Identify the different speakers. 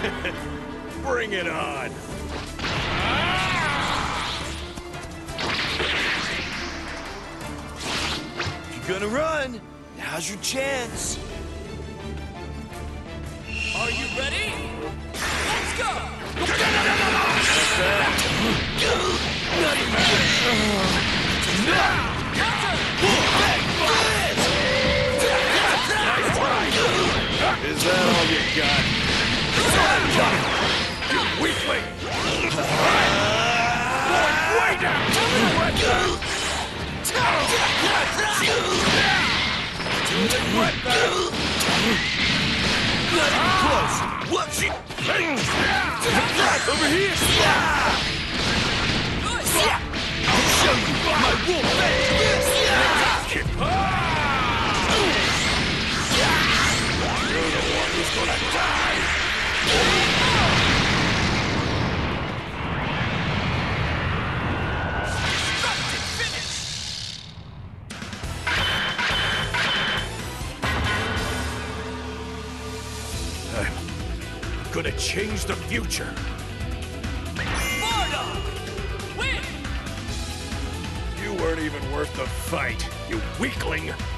Speaker 1: Bring it on!
Speaker 2: If you're gonna run, now's your chance.
Speaker 3: Are you ready? Let's go!
Speaker 1: Is that all you got? You weakling! Way down!
Speaker 2: Close. Look, she. Over here. I'll show you my wolf face.
Speaker 1: You're the one who's gonna die! I'm gonna change the future.
Speaker 3: Bardock! Win!
Speaker 1: You weren't even worth the fight, you weakling!